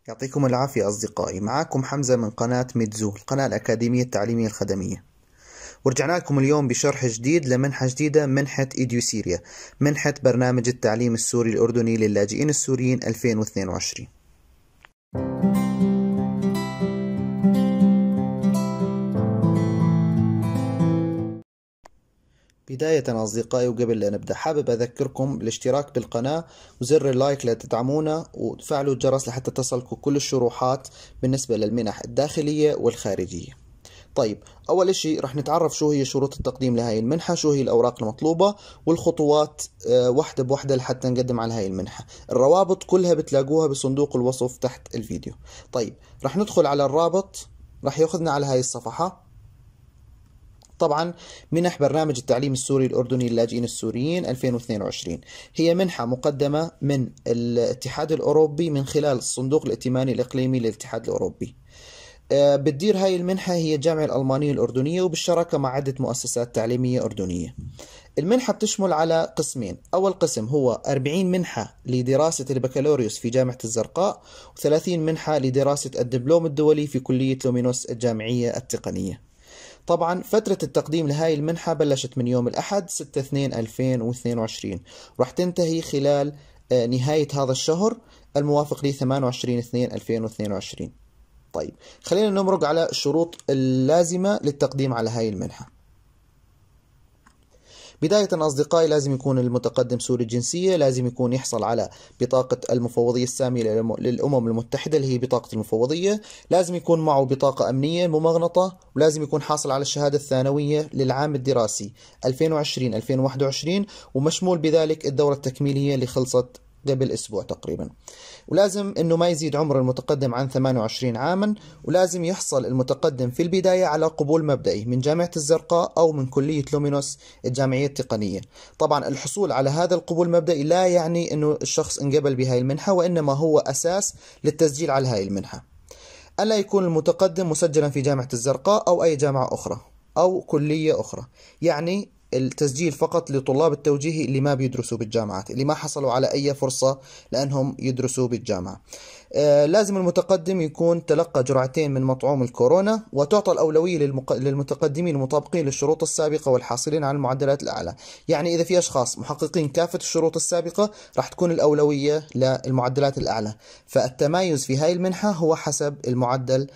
يعطيكم العافية أصدقائي، معاكم حمزة من قناة ميدزو، القناة الأكاديمية التعليمية الخدمية. ورجعنا لكم اليوم بشرح جديد لمنحة جديدة، منحة إيديوسيريا، منحة برنامج التعليم السوري الأردني للاجئين السوريين 2022. بداية أصدقائي، وقبل لا نبدأ حابب أذكركم بالاشتراك بالقناة وزر اللايك لتدعمونا وتفعلوا الجرس لحتى تصلكم كل الشروحات بالنسبة للمنح الداخلية والخارجية. طيب، أول إشي رح نتعرف شو هي شروط التقديم لهاي المنحة، شو هي الأوراق المطلوبة والخطوات واحدة بوحدة لحتى نقدم على هاي المنحة. الروابط كلها بتلاقوها بصندوق الوصف تحت الفيديو. طيب، رح ندخل على الرابط، رح ياخذنا على هاي الصفحة. طبعا منح برنامج التعليم السوري الأردني للاجئين السوريين 2022 هي منحة مقدمة من الاتحاد الأوروبي من خلال الصندوق الائتماني الإقليمي للاتحاد الأوروبي. بتدير هاي المنحة هي الجامعة الألمانية الأردنية وبالشراكة مع عدة مؤسسات تعليمية أردنية. المنحة بتشمل على قسمين، أول قسم هو 40 منحة لدراسة البكالوريوس في جامعة الزرقاء، و30 منحة لدراسة الدبلوم الدولي في كلية لومينوس الجامعية التقنية. طبعا فترة التقديم لهاي المنحة بلشت من يوم الأحد 6/2/2022، راح تنتهي خلال نهاية هذا الشهر الموافق ل 28/2/2022. طيب، خلينا نمرق على الشروط اللازمة للتقديم على هاي المنحة. بداية أصدقائي، لازم يكون المتقدم سوري الجنسية، لازم يكون يحصل على بطاقة المفوضية السامية للأمم المتحدة اللي هي بطاقة المفوضية، لازم يكون معه بطاقة أمنية ممغنطة، ولازم يكون حاصل على الشهادة الثانوية للعام الدراسي 2020-2021 ومشمول بذلك الدورة التكميلية اللي خلصت قبل أسبوع تقريبا. ولازم أنه ما يزيد عمر المتقدم عن 28 عاما، ولازم يحصل المتقدم في البداية على قبول مبدئي من جامعة الزرقاء أو من كلية لومينوس الجامعية التقنية. طبعا الحصول على هذا القبول المبدئي لا يعني أنه الشخص انقبل بهاي المنحة، وإنما هو أساس للتسجيل على هاي المنحة. ألا يكون المتقدم مسجلا في جامعة الزرقاء أو أي جامعة أخرى أو كلية أخرى، يعني التسجيل فقط لطلاب التوجيهي اللي ما بيدرسوا بالجامعات، اللي ما حصلوا على أي فرصة لأنهم يدرسوا بالجامعة. لازم المتقدم يكون تلقى جرعتين من مطعوم الكورونا، وتعطى الأولوية للمتقدمين المطابقين للشروط السابقة والحاصلين على المعدلات الأعلى. يعني إذا في أشخاص محققين كافة الشروط السابقة راح تكون الأولوية للمعدلات الأعلى، فالتمايز في هاي المنحة هو حسب المعدل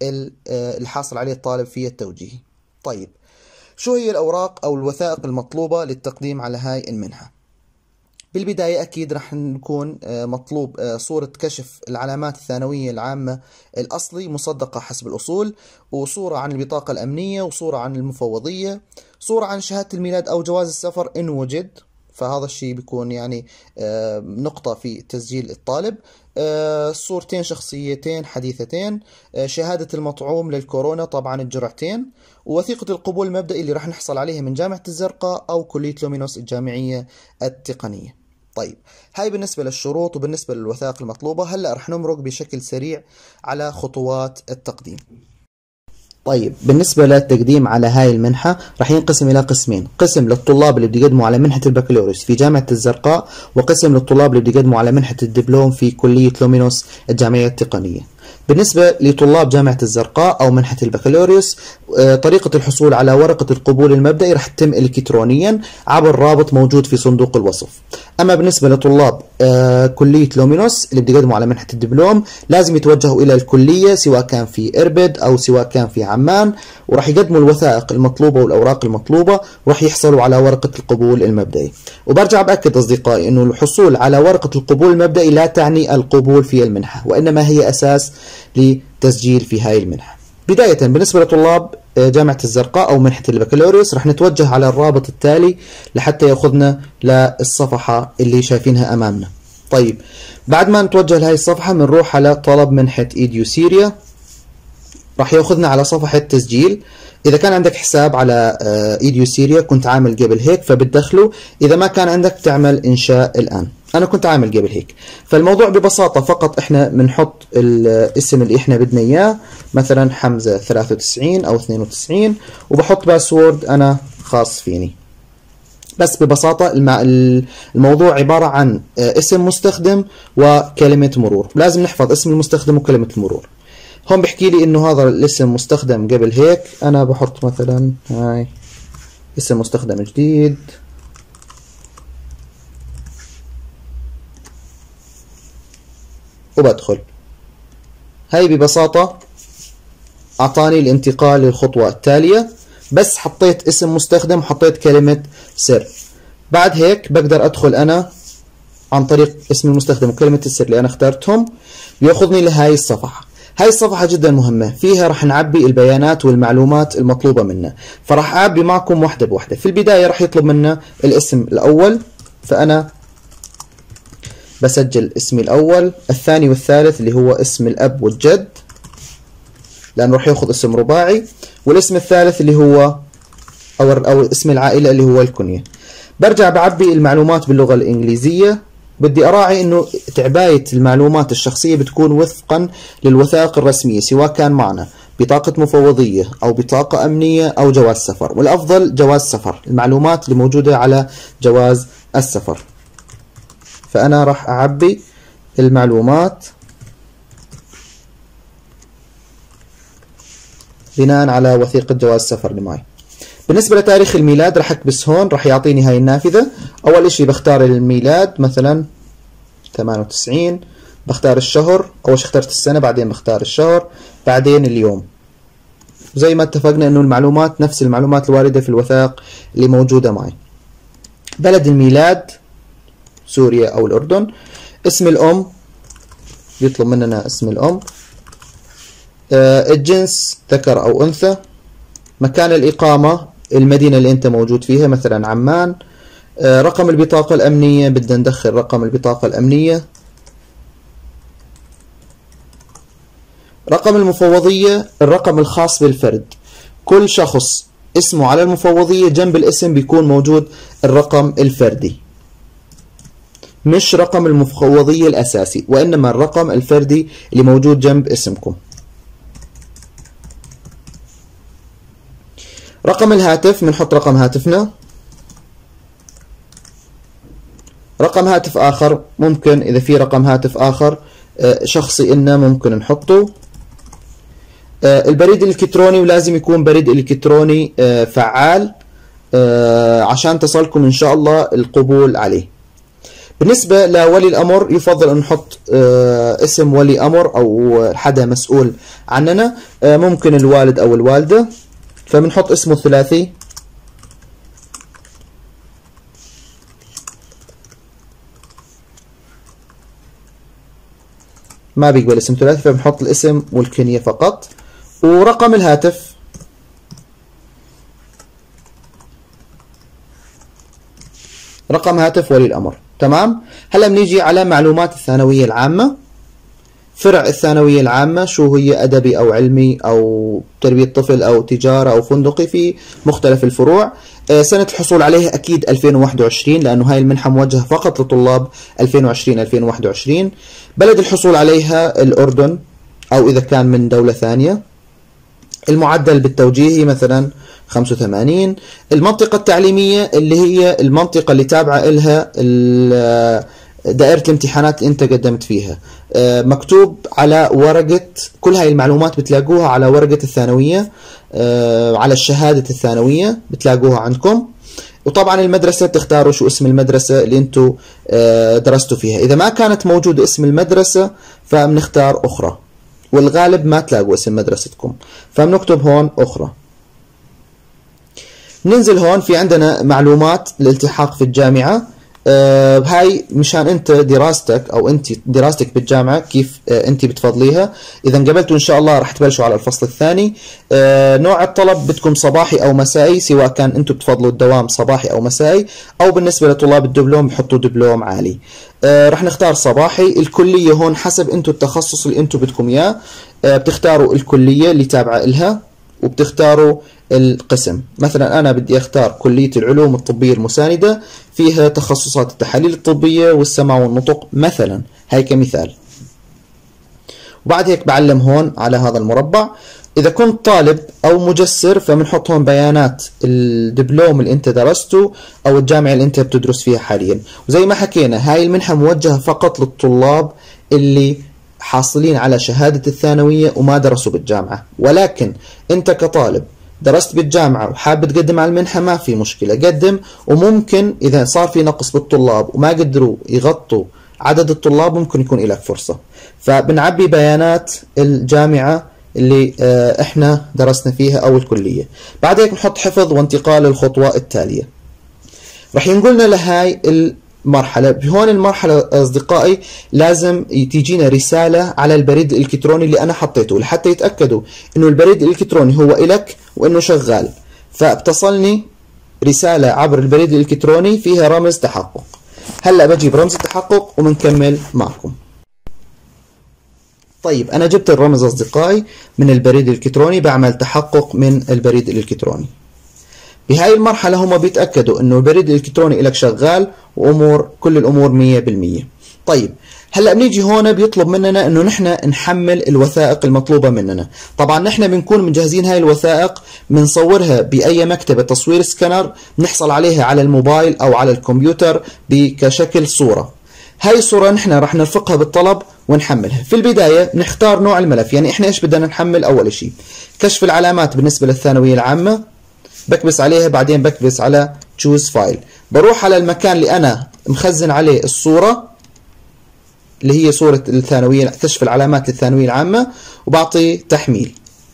الحاصل عليه الطالب في التوجيهي. طيب، شو هي الأوراق أو الوثائق المطلوبة للتقديم على هاي المنحة؟ بالبداية أكيد رح نكون مطلوب صورة كشف العلامات الثانوية العامة الأصلي مصدقة حسب الأصول، وصورة عن البطاقة الأمنية، وصورة عن المفوضية، صورة عن شهادة الميلاد أو جواز السفر إن وجد، فهذا الشيء بيكون يعني نقطة في تسجيل الطالب. صورتين شخصيتين حديثتين، شهادة المطعوم للكورونا طبعا الجرعتين، ووثيقة القبول المبدئي اللي راح نحصل عليها من جامعة الزرقاء أو كلية لومينوس الجامعية التقنية. طيب، هاي بالنسبة للشروط وبالنسبة للوثائق المطلوبة. هلأ رح نمرق بشكل سريع على خطوات التقديم. طيب، بالنسبة للتقديم على هاي المنحة رح ينقسم إلى قسمين، قسم للطلاب اللي بده يقدموا على منحة البكالوريوس في جامعة الزرقاء، وقسم للطلاب اللي بده يقدموا على منحة الدبلوم في كلية لومينوس الجامعية التقنية. بالنسبة لطلاب جامعة الزرقاء أو منحة البكالوريوس، طريقة الحصول على ورقة القبول المبدئي رح تتم إلكترونيا عبر رابط موجود في صندوق الوصف. أما بالنسبة لطلاب كلية لومينوس اللي بده يقدموا على منحة الدبلوم، لازم يتوجهوا إلى الكلية سواء كان في إربد أو سواء كان في عمان، ورح يقدموا الوثائق المطلوبة والأوراق المطلوبة، ورح يحصلوا على ورقة القبول المبدئي. وبرجع بأكد أصدقائي إنه الحصول على ورقة القبول المبدئي لا تعني القبول في المنحة، وإنما هي أساس لتسجيل في هاي المنحة. بداية بالنسبة لطلاب جامعة الزرقاء أو منحة البكالوريوس رح نتوجه على الرابط التالي لحتى يأخذنا للصفحة اللي شايفينها أمامنا. طيب، بعد ما نتوجه لهي الصفحة بنروح على طلب منحة إيديوسيريا، راح ياخذنا على صفحة تسجيل. إذا كان عندك حساب على إيديوسيريا كنت عامل قبل هيك فبتدخله، إذا ما كان عندك تعمل إنشاء الآن. أنا كنت عامل قبل هيك. فالموضوع ببساطة فقط إحنا بنحط الاسم اللي إحنا بدنا إياه، مثلا حمزة 93 أو 92، وبحط باسورد أنا خاص فيني. بس ببساطة الموضوع عبارة عن اسم مستخدم وكلمة مرور. لازم نحفظ اسم المستخدم وكلمة المرور. هون بحكي لي انه هذا الاسم مستخدم قبل هيك، انا بحط مثلا هاي اسم مستخدم جديد وبدخل. هاي ببساطة اعطاني الانتقال للخطوة التالية، بس حطيت اسم مستخدم وحطيت كلمة سر. بعد هيك بقدر ادخل انا عن طريق اسم المستخدم وكلمة السر اللي انا اخترتهم، بياخذني لهاي الصفحة. هاي الصفحة جدا مهمة، فيها رح نعبي البيانات والمعلومات المطلوبة منا، فرح أعبي معكم واحدة بواحدة. في البداية رح يطلب منا الاسم الأول، فأنا بسجل اسمي الأول، الثاني والثالث اللي هو اسم الأب والجد لأنه رح يأخذ اسم رباعي، والاسم الثالث اللي هو أو اسم العائلة اللي هو الكنية. برجع بعبي المعلومات باللغة الإنجليزية. بدي أراعي إنه تعباية المعلومات الشخصية بتكون وفقا للوثائق الرسمية، سواء كان معنا بطاقة مفوضية أو بطاقة أمنية أو جواز سفر، والأفضل جواز سفر، المعلومات اللي موجودة على جواز السفر. فأنا راح أعبي المعلومات بناء على وثيقة جواز السفر اللي معي. بالنسبة لتاريخ الميلاد راح أكبس هون، راح يعطيني هاي النافذة. أول إشي بختار الميلاد مثلا 98، بختار الشهر، أول شي اخترت السنة بعدين بختار الشهر بعدين اليوم. زي ما اتفقنا إنه المعلومات نفس المعلومات الواردة في الوثائق اللي موجودة معي. بلد الميلاد سوريا أو الأردن. اسم الأم يطلب مننا اسم الأم. الجنس ذكر أو أنثى. مكان الإقامة المدينة اللي أنت موجود فيها، مثلا عمان. رقم البطاقة الأمنية، بدنا ندخل رقم البطاقة الأمنية. رقم المفوضية الرقم الخاص بالفرد، كل شخص اسمه على المفوضية جنب الاسم بيكون موجود الرقم الفردي، مش رقم المفوضية الأساسي، وإنما الرقم الفردي اللي موجود جنب اسمكم. رقم الهاتف بنحط رقم هاتفنا. رقم هاتف آخر ممكن إذا في رقم هاتف آخر شخصي إلنا ممكن نحطه. البريد الإلكتروني، ولازم يكون بريد إلكتروني فعال عشان تصلكم إن شاء الله القبول عليه. بالنسبة لولي الأمر يفضل أن نحط اسم ولي أمر أو حدا مسؤول عننا، ممكن الوالد أو الوالدة، فبنحط اسمه الثلاثي. ما بيقبل اسم ثلاثي فبنحط الاسم والكنية فقط. ورقم الهاتف رقم هاتف ولي الأمر. تمام. هلا بنيجي على معلومات الثانوية العامة. فرع الثانوية العامة شو هي، أدبي أو علمي أو تربية طفل أو تجارة أو فندقي، في مختلف الفروع. سنة الحصول عليها أكيد 2021 لأنه هاي المنحة موجهة فقط لطلاب 2020-2021. بلد الحصول عليها الأردن أو إذا كان من دولة ثانية. المعدل بالتوجيهي مثلا 85. المنطقة التعليمية اللي هي المنطقة اللي تابعة إلها دائرة الامتحانات اللي أنت قدمت فيها. مكتوب على ورقة، كل هاي المعلومات بتلاقوها على ورقة الثانوية، على الشهادة الثانوية بتلاقوها عندكم. وطبعا المدرسة بتختاروا شو اسم المدرسة اللي أنتوا درستوا فيها. إذا ما كانت موجودة اسم المدرسة فبنختار أخرى، والغالب ما تلاقوا اسم مدرستكم فبنكتب هون أخرى. ننزل هون في عندنا معلومات الالتحاق في الجامعة. هاي مشان انت دراستك او انت دراستك بالجامعة كيف انت بتفضليها. اذا انقبلتوا ان شاء الله راح تبلشوا على الفصل الثاني. نوع الطلب بدكم صباحي او مسائي، سواء كان انتم بتفضلوا الدوام صباحي او مسائي، او بالنسبة لطلاب الدبلوم بحطوا دبلوم عالي. راح نختار صباحي. الكلية هون حسب انتم التخصص اللي انتم بدكم اياه، بتختاروا الكلية اللي تابعة إلها وبتختاروا القسم. مثلا أنا بدي أختار كلية العلوم الطبية المساندة، فيها تخصصات التحاليل الطبية والسمع والنطق مثلا، هاي كمثال. وبعد هيك بعلم هون على هذا المربع. إذا كنت طالب أو مجسر فبنحط هون بيانات الدبلوم اللي أنت درسته أو الجامعة اللي أنت بتدرس فيها حاليا. وزي ما حكينا هاي المنحة موجهة فقط للطلاب اللي حاصلين على شهادة الثانوية وما درسوا بالجامعة، ولكن أنت كطالب درست بالجامعة وحابب تقدم على المنحة ما في مشكلة، قدم. وممكن إذا صار في نقص بالطلاب وما قدروا يغطوا عدد الطلاب ممكن يكون لك فرصة. فبنعبي بيانات الجامعة اللي احنا درسنا فيها او الكلية. بعد هيك نحط حفظ وانتقال للخطوة التالية. رح ينقلنا لهاي المرحلة. بهون المرحلة اصدقائي لازم تيجينا رسالة على البريد الالكتروني اللي انا حطيته، لحتى يتأكدوا انه البريد الالكتروني هو الك وانه شغال. فبتصلني رسالة عبر البريد الالكتروني فيها رمز تحقق. هلا بجيب رمز التحقق وبنكمل معكم. طيب أنا جبت الرمز أصدقائي من البريد الإلكتروني، بعمل تحقق من البريد الإلكتروني. بهاي المرحلة هم بيتأكدوا إنه البريد الإلكتروني إلك شغال وأمور كل الأمور 100%. طيب هلا بنيجي هون بيطلب مننا إنه نحن نحمل الوثائق المطلوبة مننا. طبعا نحن بنكون مجهزين هاي الوثائق، بنصورها بأي مكتبة تصوير سكانر، بنحصل عليها على الموبايل أو على الكمبيوتر كشكل صورة. هاي الصورة نحن راح نرفقها بالطلب ونحملها. في البداية نختار نوع الملف، يعني احنا ايش بدنا نحمل. اول شيء كشف العلامات بالنسبة للثانوية العامة، بكبس عليها، بعدين بكبس على تشوز فايل، بروح على المكان اللي انا مخزن عليه الصورة اللي هي صورة الثانوية، كشف العلامات للثانوية العامة، وبعطي تحميل.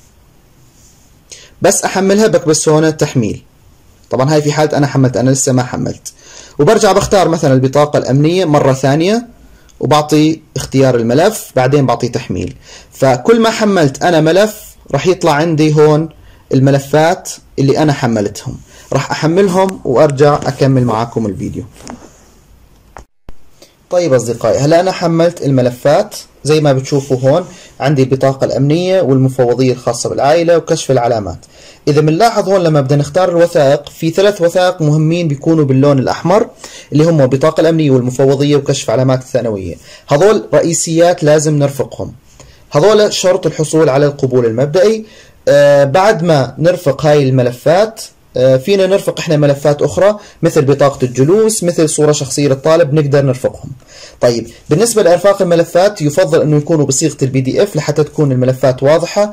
بس احملها بكبس هون تحميل. طبعا هاي في حالة انا حملت، انا لسه ما حملت. وبرجع بختار مثلا البطاقة الأمنية مرة ثانية وبعطي اختيار الملف، بعدين بعطي تحميل. فكل ما حملت أنا ملف راح يطلع عندي هون الملفات اللي أنا حملتهم، راح أحملهم وأرجع أكمل معاكم الفيديو. طيب أصدقائي هلا أنا حملت الملفات زي ما بتشوفوا هون. عندي البطاقة الأمنية والمفوضية الخاصة بالعائلة وكشف العلامات. إذا بنلاحظ هون لما بدنا نختار الوثائق في 3 وثائق مهمين بيكونوا باللون الأحمر اللي هم البطاقة الأمنية والمفوضية وكشف علامات الثانوية. هذول رئيسيات لازم نرفقهم، هذول شرط الحصول على القبول المبدئي. بعد ما نرفق هاي الملفات فينا نرفق احنا ملفات اخرى مثل بطاقة الجلوس، مثل صورة شخصية للطالب، نقدر نرفقهم. طيب بالنسبة لارفاق الملفات يفضل انه يكونوا بصيغة الPDF لحتى تكون الملفات واضحة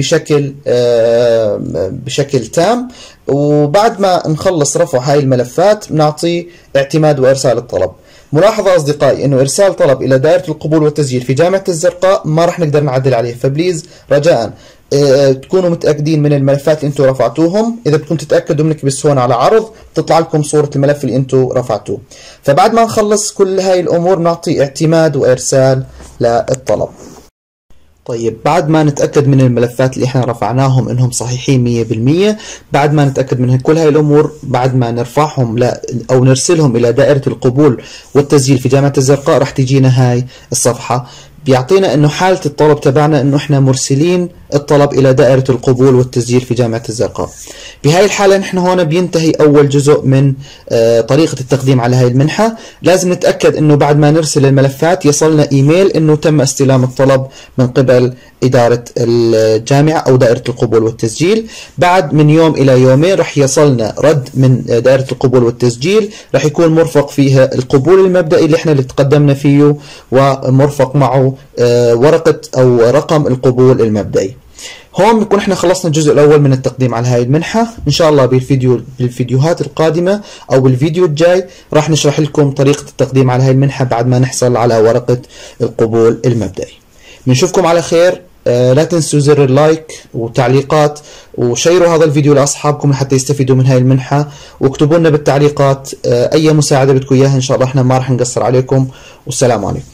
بشكل تام. وبعد ما نخلص رفع هاي الملفات بنعطي اعتماد وارسال الطلب. ملاحظة أصدقائي إنه إرسال طلب إلى دائرة القبول والتسجيل في جامعة الزرقاء ما راح نقدر نعدل عليه، فبليز رجاء تكونوا متأكدين من الملفات اللي انتم رفعتوهم. إذا بدكم تتأكدوا بنكبس هون على عرض تطلع لكم صورة الملف اللي انتم رفعتوه. فبعد ما نخلص كل هاي الأمور نعطي اعتماد وإرسال للطلب. طيب بعد ما نتأكد من الملفات اللي احنا رفعناهم انهم صحيحين 100%، بعد ما نتأكد من كل هاي الامور، بعد ما نرفعهم او نرسلهم الى دائرة القبول والتسجيل في جامعة الزرقاء راح تجينا هاي الصفحة بيعطينا انه حالة الطلب تبعنا انه احنا مرسلين الطلب الى دائرة القبول والتسجيل في جامعة الزرقاء. بهاي الحالة نحن هون بينتهي اول جزء من طريقة التقديم على هاي المنحة. لازم نتأكد انه بعد ما نرسل الملفات يصلنا ايميل انه تم استلام الطلب من قبل إدارة الجامعة او دائرة القبول والتسجيل. بعد من يوم الى يومين رح يصلنا رد من دائرة القبول والتسجيل، رح يكون مرفق فيها القبول المبدئي اللي احنا اللي تقدمنا فيه، ومرفق معه ورقة او رقم القبول المبدئي. هون بنكون احنا خلصنا الجزء الاول من التقديم على هاي المنحة. ان شاء الله بالفيديوهات القادمة او بالفيديو الجاي راح نشرح لكم طريقة التقديم على هاي المنحة بعد ما نحصل على ورقة القبول المبدئي. بنشوفكم على خير. لا تنسوا زر اللايك وتعليقات، وشيروا هذا الفيديو لاصحابكم لحتى يستفيدوا من هاي المنحة، واكتبوا لنا بالتعليقات اي مساعدة بدكم اياها، ان شاء الله احنا ما راح نقصر عليكم. والسلام عليكم.